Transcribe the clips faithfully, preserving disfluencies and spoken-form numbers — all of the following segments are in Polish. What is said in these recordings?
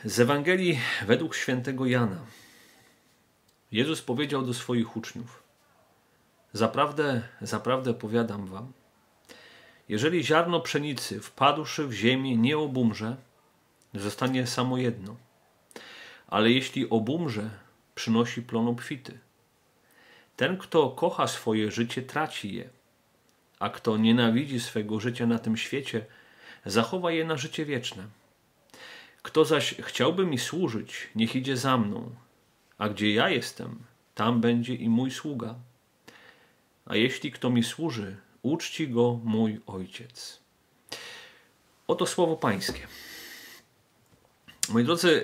Z Ewangelii według świętego Jana. Jezus powiedział do swoich uczniów: Zaprawdę, zaprawdę powiadam wam, jeżeli ziarno pszenicy wpadłszy w ziemię nie obumrze, zostanie samo jedno, ale jeśli obumrze, przynosi plon obfity. Ten, kto kocha swoje życie, traci je, a kto nienawidzi swego życia na tym świecie, zachowa je na życie wieczne. Kto zaś chciałby mi służyć, niech idzie za mną, a gdzie ja jestem, tam będzie i mój sługa. A jeśli kto mi służy, uczci go mój Ojciec. Oto słowo Pańskie. Moi drodzy,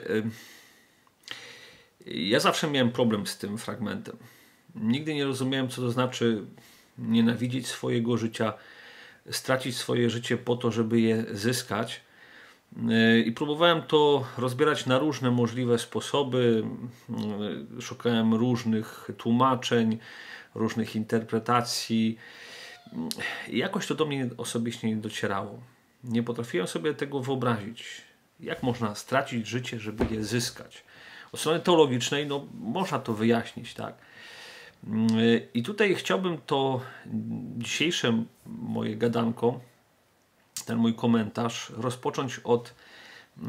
ja zawsze miałem problem z tym fragmentem. Nigdy nie rozumiałem, co to znaczy nienawidzić swojego życia, stracić swoje życie po to, żeby je zyskać. I próbowałem to rozbierać na różne możliwe sposoby. Szukałem różnych tłumaczeń, różnych interpretacji. I jakoś to do mnie osobiście nie docierało. Nie potrafiłem sobie tego wyobrazić. Jak można stracić życie, żeby je zyskać? Od strony teologicznej no, można to wyjaśnić, tak? I tutaj chciałbym to dzisiejsze moje gadanko, ten mój komentarz rozpocząć od, yy,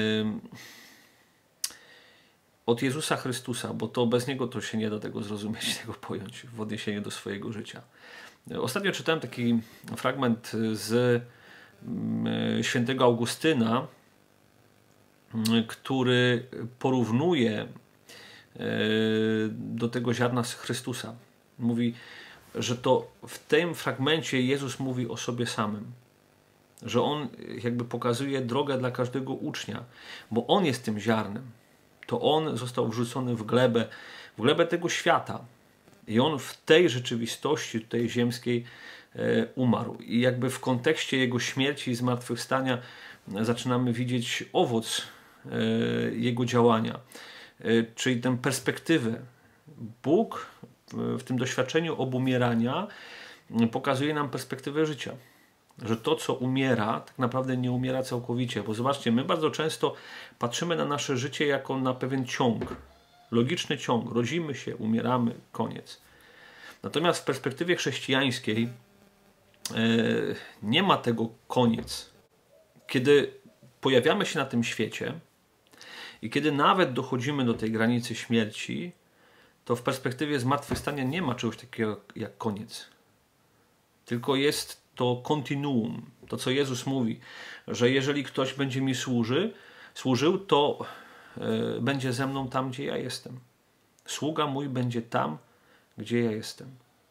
od Jezusa Chrystusa, bo to bez Niego to się nie da tego zrozumieć, tego pojąć w odniesieniu do swojego życia. Ostatnio czytałem taki fragment z yy, świętego Augustyna, yy, który porównuje do tego ziarna z Chrystusa. Mówi, że to w tym fragmencie Jezus mówi o sobie samym. Że On jakby pokazuje drogę dla każdego ucznia, bo On jest tym ziarnem. To On został wrzucony w glebę, w glebę tego świata. I On w tej rzeczywistości, tej ziemskiej umarł. I jakby w kontekście Jego śmierci i zmartwychwstania zaczynamy widzieć owoc Jego działania. Czyli tę perspektywę. Bóg w tym doświadczeniu obumierania pokazuje nam perspektywę życia. Że to, co umiera, tak naprawdę nie umiera całkowicie. Bo zobaczcie, my bardzo często patrzymy na nasze życie jako na pewien ciąg. Logiczny ciąg. Rodzimy się, umieramy, koniec. Natomiast w perspektywie chrześcijańskiej nie ma tego koniec. Kiedy pojawiamy się na tym świecie, i kiedy nawet dochodzimy do tej granicy śmierci, to w perspektywie zmartwychwstania nie ma czegoś takiego jak koniec. Tylko jest to kontinuum. To, co Jezus mówi, że jeżeli ktoś będzie mi służy, służył, to y, będzie ze mną tam, gdzie ja jestem. Sługa mój będzie tam, gdzie ja jestem.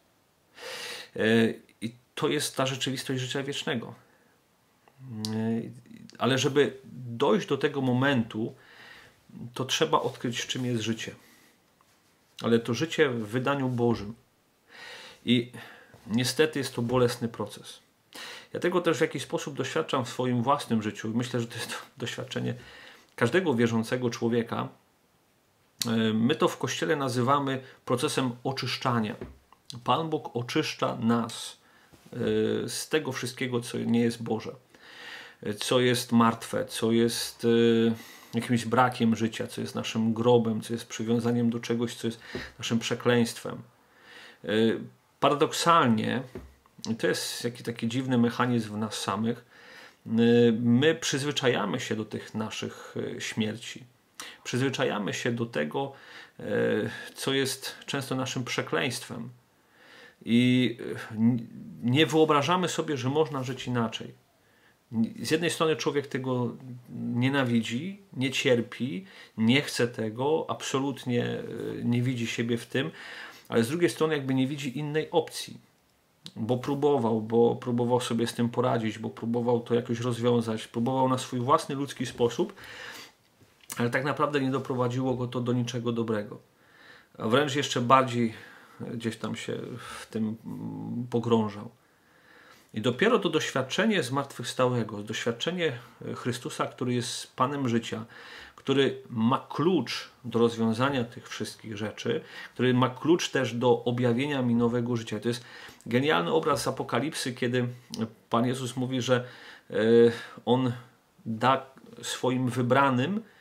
Y, I to jest ta rzeczywistość życia wiecznego. Y, ale żeby dojść do tego momentu, to trzeba odkryć, czym jest życie. Ale to życie w wydaniu Bożym. I niestety jest to bolesny proces. Ja tego też w jakiś sposób doświadczam w swoim własnym życiu. Myślę, że to jest doświadczenie każdego wierzącego człowieka. My to w Kościele nazywamy procesem oczyszczania. Pan Bóg oczyszcza nas z tego wszystkiego, co nie jest Boże. Co jest martwe, co jest jakimś brakiem życia, co jest naszym grobem, co jest przywiązaniem do czegoś, co jest naszym przekleństwem. Paradoksalnie, to jest jakiś taki dziwny mechanizm w nas samych, my przyzwyczajamy się do tych naszych śmierci. Przyzwyczajamy się do tego, co jest często naszym przekleństwem. I nie wyobrażamy sobie, że można żyć inaczej. Z jednej strony człowiek tego nienawidzi, nie cierpi, nie chce tego, absolutnie nie widzi siebie w tym, ale z drugiej strony jakby nie widzi innej opcji, bo próbował, bo próbował sobie z tym poradzić, bo próbował to jakoś rozwiązać, próbował na swój własny ludzki sposób, ale tak naprawdę nie doprowadziło go to do niczego dobrego. A wręcz jeszcze bardziej gdzieś tam się w tym pogrążał. I dopiero to doświadczenie zmartwychwstałego, doświadczenie Chrystusa, który jest Panem życia, który ma klucz do rozwiązania tych wszystkich rzeczy, który ma klucz też do objawienia mi nowego życia. To jest genialny obraz z Apokalipsy, kiedy Pan Jezus mówi, że On da swoim wybranym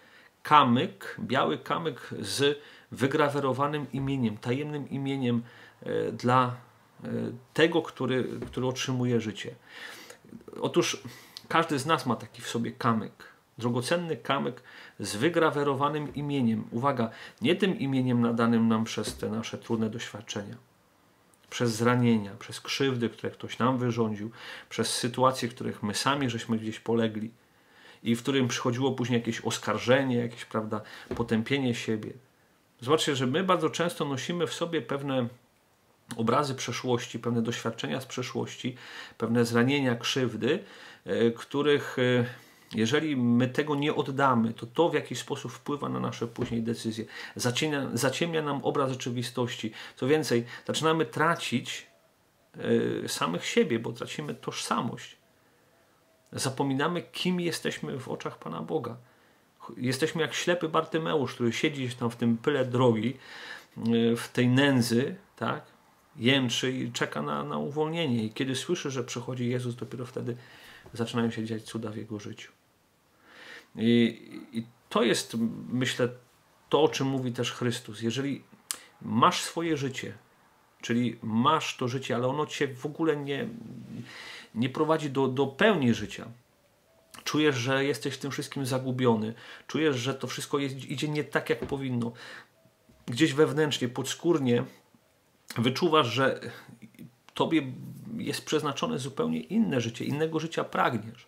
kamyk, biały kamyk z wygrawerowanym imieniem, tajemnym imieniem e, dla e, tego, który, który otrzymuje życie. Otóż każdy z nas ma taki w sobie kamyk, drogocenny kamyk z wygrawerowanym imieniem. Uwaga, nie tym imieniem nadanym nam przez te nasze trudne doświadczenia, przez zranienia, przez krzywdy, które ktoś nam wyrządził, przez sytuacje, w których my sami żeśmy gdzieś polegli i w którym przychodziło później jakieś oskarżenie, jakieś, prawda, potępienie siebie. Zobaczcie, że my bardzo często nosimy w sobie pewne obrazy przeszłości, pewne doświadczenia z przeszłości, pewne zranienia, krzywdy, których jeżeli my tego nie oddamy, to to w jakiś sposób wpływa na nasze później decyzje. Zaciemnia, zaciemnia nam obraz rzeczywistości. Co więcej, zaczynamy tracić y, samych siebie, bo tracimy tożsamość. Zapominamy, kim jesteśmy w oczach Pana Boga. Jesteśmy jak ślepy Bartymeusz, który siedzi gdzieś tam w tym pyle drogi, y, w tej nędzy, tak? Jęczy i czeka na, na uwolnienie. I kiedy słyszy, że przychodzi Jezus, dopiero wtedy zaczynają się dziać cuda w jego życiu. I, I to jest, myślę, to, o czym mówi też Chrystus. Jeżeli masz swoje życie, czyli masz to życie, ale ono cię w ogóle nie, nie prowadzi do, do pełni życia. Czujesz, że jesteś w tym wszystkim zagubiony. Czujesz, że to wszystko jest, idzie nie tak, jak powinno. Gdzieś wewnętrznie, podskórnie wyczuwasz, że tobie jest przeznaczone zupełnie inne życie, innego życia pragniesz.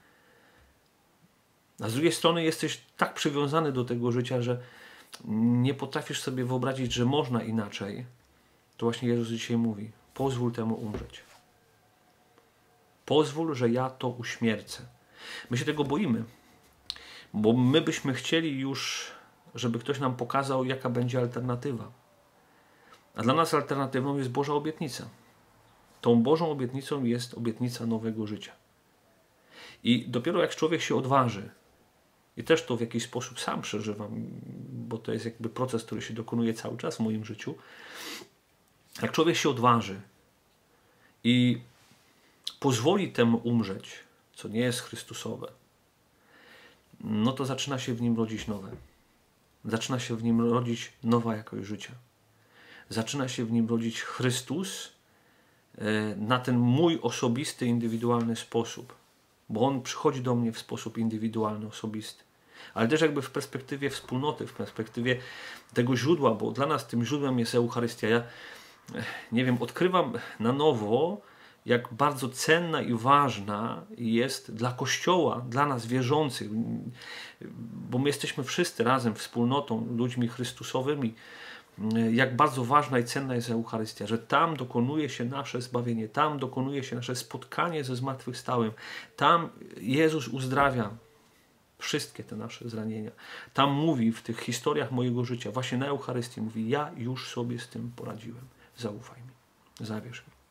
A z drugiej strony jesteś tak przywiązany do tego życia, że nie potrafisz sobie wyobrazić, że można inaczej. To właśnie Jezus dzisiaj mówi: pozwól temu umrzeć. Pozwól, że ja to uśmiercę. My się tego boimy, bo my byśmy chcieli już, żeby ktoś nam pokazał, jaka będzie alternatywa. A dla nas alternatywą jest Boża obietnica. Tą Bożą obietnicą jest obietnica nowego życia. I dopiero jak człowiek się odważy, i też to w jakiś sposób sam przeżywam, bo to jest jakby proces, który się dokonuje cały czas w moim życiu, jak człowiek się odważy i pozwoli temu umrzeć, co nie jest Chrystusowe, no to zaczyna się w nim rodzić nowe. Zaczyna się w nim rodzić nowa jakość życia. Zaczyna się w nim rodzić Chrystus na ten mój osobisty, indywidualny sposób. Bo On przychodzi do mnie w sposób indywidualny, osobisty. Ale też jakby w perspektywie wspólnoty, w perspektywie tego źródła, bo dla nas tym źródłem jest Eucharystia. Ja, nie wiem, odkrywam na nowo, jak bardzo cenna i ważna jest dla Kościoła, dla nas wierzących, bo my jesteśmy wszyscy razem wspólnotą, ludźmi chrystusowymi, jak bardzo ważna i cenna jest Eucharystia, że tam dokonuje się nasze zbawienie, tam dokonuje się nasze spotkanie ze zmartwychwstałym, tam Jezus uzdrawia wszystkie te nasze zranienia. Tam mówi w tych historiach mojego życia, właśnie na Eucharystii mówi: ja już sobie z tym poradziłem, zaufaj mi, zawierz mi.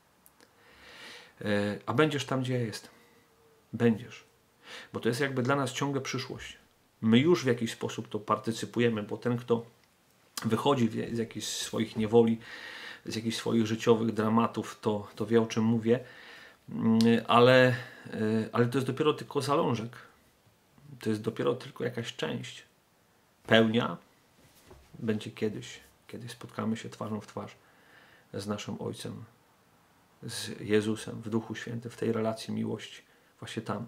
A będziesz tam, gdzie ja jestem. Będziesz. Bo to jest jakby dla nas ciągle przyszłość. My już w jakiś sposób to partycypujemy, bo ten, kto wychodzi z jakichś swoich niewoli, z jakichś swoich życiowych dramatów, to, to wie, o czym mówię, ale, ale to jest dopiero tylko zalążek. To jest dopiero tylko jakaś część. Pełnia będzie kiedyś, kiedy spotkamy się twarzą w twarz z naszym Ojcem, z Jezusem w Duchu Świętym, w tej relacji miłości, właśnie tam,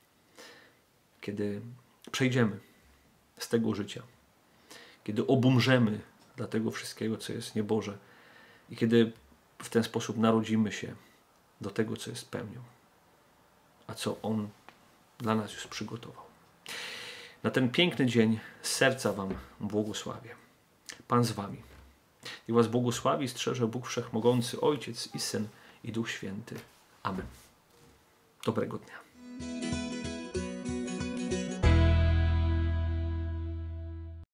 kiedy przejdziemy z tego życia, kiedy obumrzemy dla tego wszystkiego, co jest nieboże i kiedy w ten sposób narodzimy się do tego, co jest pełnią, a co On dla nas już przygotował. Na ten piękny dzień z serca Wam błogosławię. Pan z Wami. I Was błogosławi, strzeże Bóg Wszechmogący, Ojciec i Syn i Duch Święty. Amen. Dobrego dnia.